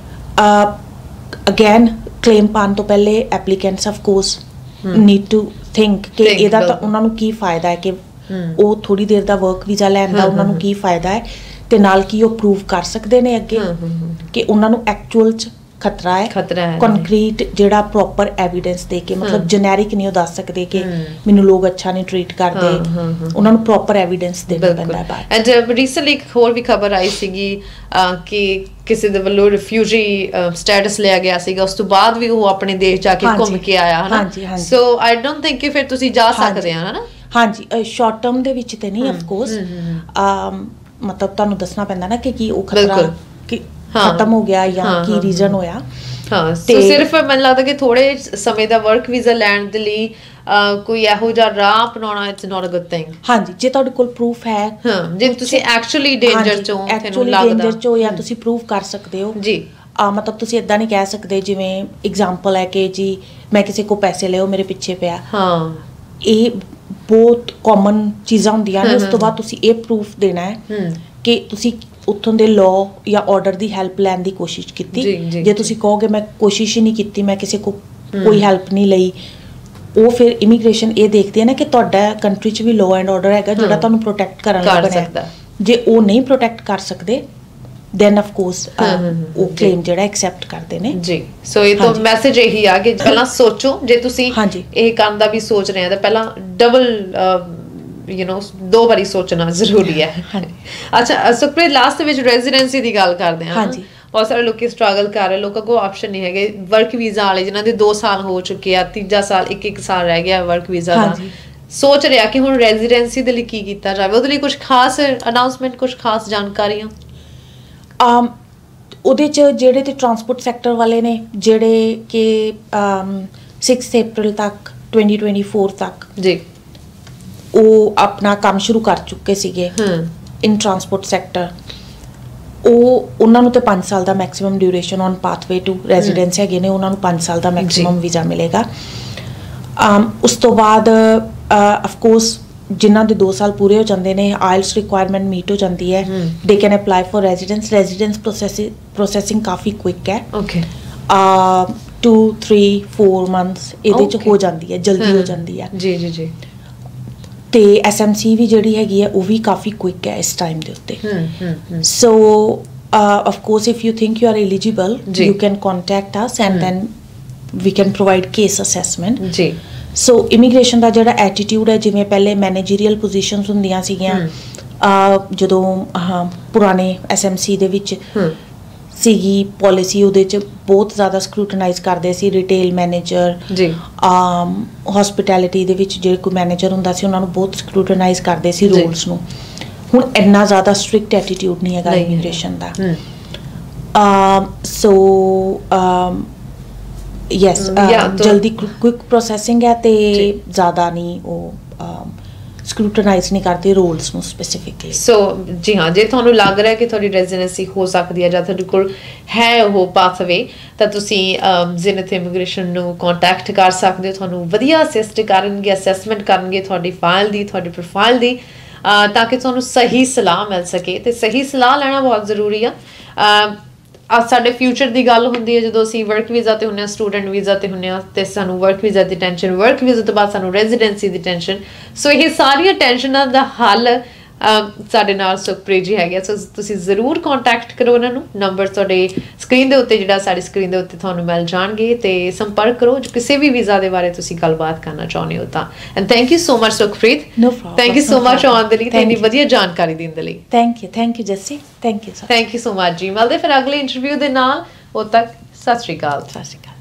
Speaker 2: ਅਗੇਨ ਕਲੇਮ ਪਾਉਣ ਤੋਂ ਪਹਿਲੇ applicants of course need to think ਕਿ ਇਹਦਾ ਤਾਂ ਉਹਨਾਂ ਨੂੰ ਕੀ ਫਾਇਦਾ ਹੈ ਕਿ ਉਹ ਥੋੜੀ ਦੇਰ ਦਾ ਵਰਕ ਵੀਜ਼ਾ ਲੈਣ ਦਾ ਉਹਨਾਂ ਨੂੰ ਕੀ ਫਾਇਦਾ ਹੈ ਤੇ ਨਾਲ ਕੀ ਉਹ ਪ੍ਰੂਵ ਕਰ ਸਕਦੇ ਨੇ ਅੱਗੇ ਕਿ ਉਹਨਾਂ ਨੂੰ ਐਕਚੁਅਲ ਚ ਖਤਰਾ ਹੈ
Speaker 1: ਖਤਰਾ ਹੈ
Speaker 2: ਕੰਕਰੀਟ ਜਿਹੜਾ ਪ੍ਰੋਪਰ ਐਵੀਡੈਂਸ ਦੇ ਕੇ ਮਤਲਬ ਜੈਨਰਿਕ ਨਹੀਂ ਉਹ ਦੱਸ ਸਕਦੇ ਕਿ ਮੈਨੂੰ ਲੋਕ ਅੱਛਾ ਨਹੀਂ ਟ੍ਰੀਟ ਕਰਦੇ ਉਹਨਾਂ ਨੂੰ ਪ੍ਰੋਪਰ ਐਵੀਡੈਂਸ ਦੇਣਾ ਪੈਂਦਾ ਹੈ ਬਾਅਦ।
Speaker 1: ਐਂਡ ਰੀਸੈਂਟਲੀ ਇੱਕ ਹੋਰ ਵੀ ਖਬਰ ਆਈ ਸੀਗੀ ਕਿ ਕਿਸੇ ਦੇ ਵੱਲੋਂ ਰਿਫਿਊਜੀ ਸਟੇਟਸ ਲਿਆ ਗਿਆ ਸੀਗਾ ਉਸ ਤੋਂ ਬਾਅਦ ਵੀ ਉਹ ਆਪਣੇ ਦੇਸ਼ ਜਾ ਕੇ ਘੁੰਮ ਕੇ ਆਇਆ ਹੈ ਨਾ ਸੋ ਆਈ ਡੋਨਟ ਥਿੰਕ ਕਿ ਫਿਰ ਤੁਸੀਂ ਜਾ ਸਕਦੇ ਆ ਨਾ।
Speaker 2: ਹਾਂਜੀ ਸ਼ਾਰਟ ਟਰਮ ਦੇ ਵਿੱਚ ਤੇ ਨਹੀਂ ਆਫ ਕੋਰਸ ਮਤਲਬ ਤੁਹਾਨੂੰ ਦੱਸਣਾ ਪੈਂਦਾ ਨਾ ਕਿ ਕੀ ਉਹ ਖਤਰਾ ਕਿ ਖਤਮ ਹੋ ਗਿਆ ਜਾਂ ਕੀ ਰੀਜ਼ਨ ਹੋਇਆ।
Speaker 1: ਹਾਂ ਸੋ ਸਿਰਫ ਮੈਨੂੰ ਲੱਗਦਾ ਕਿ ਥੋੜੇ ਸਮੇਂ ਦਾ ਵਰਕ ਵੀਜ਼ਾ ਲੈਣ ਦੇ ਲਈ ਕੋਈ ਇਹੋ ਜਿਹਾ ਰਾਹ ਅਪਣਾਉਣਾ it's not a good thing.
Speaker 2: ਹਾਂਜੀ ਜੇ ਤੁਹਾਡੇ ਕੋਲ ਪ੍ਰੂਫ ਹੈ
Speaker 1: ਹਾਂ ਜੇ ਤੁਸੀਂ ਐਕਚੁਅਲੀ ਡੇਂਜਰ ਚੋਂ ਤੁਹਾਨੂੰ ਲੱਗਦਾ
Speaker 2: ਡੇਂਜਰ ਚੋਂ ਜਾਂ ਤੁਸੀਂ ਪ੍ਰੂਫ ਕਰ ਸਕਦੇ ਹੋ ਜੀ ਆ ਮਤਲਬ ਤੁਸੀਂ ਇਦਾਂ ਨਹੀਂ ਕਹਿ ਸਕਦੇ ਜਿਵੇਂ ਐਗਜ਼ਾਮਪਲ ਹੈ ਕਿ ਜੀ ਮੈਂ ਕਿਸੇ ਕੋ ਪੈਸੇ ਲਿਓ ਮੇਰੇ ਪਿੱਛੇ ਪਿਆ। ਹਾਂ ਇਹ ਬਹੁਤ ਕਾਮਨ ਚੀਜ਼ਾਂ ਹੁੰਦੀਆਂ ਨੇ ਉਸ ਤੋਂ ਬਾਅਦ ਤੁਸੀਂ ਇਹ ਪ੍ਰੂਫ ਦੇਣਾ ਹੈ ਕਿ ਤੁਸੀਂ ਉੱਥੋਂ ਦੇ ਲਾਅ ਜਾਂ ਆਰਡਰ ਦੀ ਹੈਲਪ ਲੈਣ ਦੀ ਕੋਸ਼ਿਸ਼ ਕੀਤੀ। ਜੇ ਤੁਸੀਂ ਕਹੋਗੇ ਮੈਂ ਕੋਸ਼ਿਸ਼ ਹੀ ਨਹੀਂ ਕੀਤੀ ਮੈਂ ਕਿਸੇ ਕੋ ਕੋਈ ਹੈਲਪ ਨਹੀਂ ਲਈ ਉਹ ਫਿਰ ਇਮੀਗ੍ਰੇਸ਼ਨ ਇਹ ਦੇਖਦੇ ਆ ਨਾ ਕਿ ਤੁਹਾਡਾ ਕੰਟਰੀ 'ਚ ਵੀ ਲਾਅ ਐਂਡ ਆਰਡਰ ਹੈਗਾ ਜਿਹੜਾ ਤੁਹਾਨੂੰ ਪ੍ਰੋਟੈਕਟ ਕਰਨ ਲਈ ਬਣਿਆ। ਜੇ ਉਹ ਨਹੀਂ ਪ੍ਰੋਟੈਕਟ ਕਰ ਸਕਦੇ then of course ਉਹ ਕਲੇਮ ਜਿਹੜਾ ਐਕਸੈਪਟ ਕਰਦੇ ਨੇ
Speaker 1: ਜੀ। ਸੋ ਇਹ ਤਾਂ ਮੈਸੇਜ ਇਹੀ ਆ ਕਿ ਪਹਿਲਾਂ ਸੋਚੋ ਜੇ ਤੁਸੀਂ ਇਹ ਕਰਨ ਦਾ ਵੀ ਸੋਚ ਰਹੇ ਆ ਤਾਂ ਪਹਿਲਾਂ ਡਬਲ ਯੂ نو ਦੋ ਵਾਰੀ ਸੋਚਣਾ ਜ਼ਰੂਰੀ ਹੈ। ਅੱਛਾ ਸੁਖਪ੍ਰੀਤ ਲਾਸਟ ਦੇ ਵਿੱਚ ਰੈਜ਼ੀਡੈਂਸੀ ਦੀ ਗੱਲ ਕਰਦੇ ਹਾਂ। ਹਾਂਜੀ ਬਹੁਤ ਸਾਰੇ ਲੋਕੀ ਸਟਰਗਲ ਕਰ ਰਹੇ ਲੋਕਾਂ ਕੋਲ ਆਪਸ਼ਨ ਨਹੀਂ ਹੈਗੇ ਵਰਕ ਵੀਜ਼ਾ ਵਾਲੇ ਜਿਨ੍ਹਾਂ ਦੇ ਦੋ ਸਾਲ ਹੋ ਚੁੱਕੇ ਆ ਤੀਜਾ ਸਾਲ ਇੱਕ ਇੱਕ ਸਾਲ ਰਹਿ ਗਿਆ ਵਰਕ ਵੀਜ਼ਾ ਦਾ ਸੋਚ ਰਿਹਾ ਕਿ ਹੁਣ ਰੈਜ਼ੀਡੈਂਸੀ ਦੇ ਲਈ ਕੀ ਕੀਤਾ ਜਾਵੇ ਉਹਦੇ ਲਈ ਕੁਝ ਖਾਸ ਅਨਾਉਂਸਮੈਂਟ ਕੁਝ ਖਾਸ ਜਾਣਕਾਰੀਆਂ
Speaker 2: ਉਹਦੇ 'ਚ ਜਿਹੜੇ ਤੇ ਟਰਾਂਸਪੋਰਟ ਸੈਕਟਰ ਵਾਲੇ ਨੇ ਜਿਹੜੇ ਕਿ ਸਿਕਸ ਅਪ੍ਰੈਲ ਤੱਕ ਟਵੈਂਟੀ ਟਵੈਂਟੀ ਫੋਰ ਤੱਕ ਜੀ ਉਹ ਆਪਣਾ ਕੰਮ ਸ਼ੁਰੂ ਕਰ ਚੁੱਕੇ ਸੀਗੇ ਇਨ ਟਰਾਂਸਪੋਰਟ ਸੈਕਟਰ ਉਹ ਉਹਨਾਂ ਨੂੰ ਤੇ ਪੰਜ ਸਾਲ ਦਾ maximum duration on pathway to residence ਹੈਗੇ ਨੇ ਉਹਨਾਂ ਨੂੰ ਪੰਜ ਸਾਲ ਦਾ ਮੈਕਸਿਮਮ ਵੀਜ਼ਾ ਮਿਲੇਗਾ। ਉਸ ਤੋਂ ਬਾਅਦ ਆਫ ਕੋਰਸ ਜਿਨ੍ਹਾਂ ਦੇ ਦੋ ਸਾਲ ਪੂਰੇ ਹੋ ਜਾਂਦੇ ਨੇ ਆਇਲਸ ਰਿਕੁਆਇਰਮੈਂਟ ਮੀਟ ਹੋ ਜਾਂਦੀ ਹੈ they can apply for residence residence processing processing ਕਾਫੀ ਕੁਇਕ ਹੈ okay two three four months ਇਹਦੇ 'ਚ ਹੋ ਜਾਂਦੀ ਹੈ ਜਲਦੀ ਹੋ ਜਾਂਦੀ ਹੈ ਜੀ ਜੀ ਜੀ ਤੇ ਐਸ ਐਮ ਸੀ ਵੀ ਜਿਹੜੀ ਹੈਗੀ ਹੈ ਉਹ ਵੀ ਕਾਫੀ ਕੁਇਕ ਹੈ ਇਸ ਟਾਈਮ ਦੇ ਉੱਤੇ so of course if you think you are eligible you can contact us and then we can provide case assessment ਜੀ। ਸੋ ਇਮੀਗ੍ਰੇਸ਼ਨ ਦਾ ਜਿਹੜਾ ਐਟੀਟਿਊਡ ਹੈ ਜਿਵੇਂ ਪਹਿਲੇ ਮੈਨੇਜਰੀਅਲ ਪੋਜੀਸ਼ਨਸ ਹੁੰਦੀਆਂ ਸੀਗੀਆਂ ਜਦੋਂ ਪੁਰਾਣੇ ਐਸ ਐਮ ਸੀ ਦੇ ਵਿੱਚ ਸੀਗੀ ਪੋਲਿਸੀ ਉਹਦੇ 'ਚ ਬਹੁਤ ਜ਼ਿਆਦਾ ਸਕਰੂਟਨਾਈਜ਼ ਕਰਦੇ ਸੀ ਰਿਟੇਲ ਮੈਨੇਜਰ ਜੀ ਹੌਸਪਿਟੈਲਿਟੀ ਦੇ ਵਿੱਚ ਜਿਹੜੇ ਕੋਈ ਮੈਨੇਜਰ ਹੁੰਦਾ ਸੀ ਉਹਨਾਂ ਨੂੰ ਬਹੁਤ ਸਕਰੂਟਨਾਈਜ਼ ਕਰਦੇ ਸੀ ਰੂਲਸ ਨੂੰ। ਹੁਣ ਇੰਨਾ ਜ਼ਿਆਦਾ ਸਟ੍ਰਿਕਟ ਐਟੀਟਿਊਡ ਨਹੀਂ ਹੈਗਾ ਇਮੀਗ੍ਰੇਸ਼ਨ ਦਾ। ਸੋ ਯੈਸ ਜਲਦੀ ਕੁਇਕ ਪ੍ਰੋਸੈਸਿੰਗ ਹੈ ਤੇ ਜ਼ਿਆਦਾ ਨਹੀਂ ਉਹ ਸਕਰੂਟਨਾਈਜ਼ ਨਹੀਂ ਕਰਦੇ ਰੋਲਸ ਨੂੰ ਸਪੈਸੀਫਿਕਲੀ। ਸੋ
Speaker 1: ਜੀ ਹਾਂ ਜੇ ਤੁਹਾਨੂੰ ਲੱਗ ਰਿਹਾ ਕਿ ਤੁਹਾਡੀ ਰੈਜ਼ੀਡੈਂਸੀ ਹੋ ਸਕਦੀ ਹੈ ਜਾਂ ਤੁਹਾਡੇ ਕੋਲ ਹੈ ਉਹ ਪਾਥਵੇ ਤਾਂ ਤੁਸੀਂ ਜ਼ਿਨਤ ਇਮੀਗ੍ਰੇਸ਼ਨ ਨੂੰ ਕੰਟੈਕਟ ਕਰ ਸਕਦੇ ਹੋ ਤੁਹਾਨੂੰ ਵਧੀਆ ਅਸਿਸਟ ਕਰਨਗੇ ਅਸੈਸਮੈਂਟ ਕਰਨਗੇ ਤੁਹਾਡੀ ਫਾਈਲ ਦੀ ਤੁਹਾਡੀ ਪ੍ਰੋਫਾਈਲ ਦੀ ਤਾਂ ਕਿ ਤੁਹਾਨੂੰ ਸਹੀ ਸਲਾਹ ਮਿਲ ਸਕੇ ਤੇ ਸਹੀ ਸਲਾਹ ਲੈਣਾ ਬਹੁਤ ਜ਼ਰੂਰੀ ਆ। ਆ ਸਾਡੇ ਫਿਊਚਰ ਦੀ ਗੱਲ ਹੁੰਦੀ ਹੈ ਜਦੋਂ ਅਸੀਂ ਵਰਕ ਵੀਜ਼ਾ ਤੇ ਹੁੰਦੇ ਹਾਂ ਸਟੂਡੈਂਟ ਵੀਜ਼ਾ ਤੇ ਹੁੰਦੇ ਹਾਂ ਤੇ ਸਾਨੂੰ ਵਰਕ ਵੀਜ਼ਾ ਦੀ ਟੈਨਸ਼ਨ ਵਰਕ ਵੀਜ਼ਾ ਤੋਂ ਬਾਅਦ ਸਾਨੂੰ ਰੈਜ਼ੀਡੈਂਸੀ ਦੀ ਟੈਨਸ਼ਨ ਸੋ ਇਹ ਸਾਰੀਆਂ ਟੈਨਸ਼ਨਾਂ ਦਾ ਹੱਲ ਸਾਡੇ ਨਾਲ ਸੁਖਪ੍ਰੀਤ ਜੀ ਹੈਗੇ ਸੋ ਤੁਸੀਂ ਜ਼ਰੂਰ ਕੰਟੈਕਟ ਕਰੋ ਉਹਨਾਂ ਨੂੰ ਨੰਬਰ ਤੁਹਾਡੇ ਸਕਰੀਨ ਦੇ ਉੱਤੇ ਜਿਹੜਾ ਸਾਡੀ ਸਕਰੀਨ ਦੇ ਉੱਤੇ ਤੁਹਾਨੂੰ ਮਿਲ ਜਾਣਗੇ ਤੇ ਸੰਪਰਕ ਕਰੋ ਕਿਸੇ ਵੀ ਵੀਜ਼ਾ ਦੇ ਬਾਰੇ ਤੁਸੀਂ ਗੱਲਬਾਤ ਕਰਨਾ ਚਾਹੁੰਦੇ ਹੋ ਤਾਂ and thank you so much Sukhpreet thank you so much ਆਉਣ ਦੇ ਲਈ ਤੇ ਇੰਨੀ ਵਧੀਆ ਜਾਣਕਾਰੀ ਦੇਣ ਦੇ ਲਈ
Speaker 2: thank you thank you Jassi thank you
Speaker 1: thank you so much ਜੀ ਮਿਲਦੇ ਫਿਰ ਅਗਲੇ ਇੰਟਰਵਿਊ ਦੇ ਨਾਲ ਉਦੋਂ ਤੱਕ ਸਤਿ ਸ਼੍ਰੀ ਅਕਾਲ।
Speaker 2: ਸਤਿ ਸ਼੍ਰੀ ਅਕਾਲ।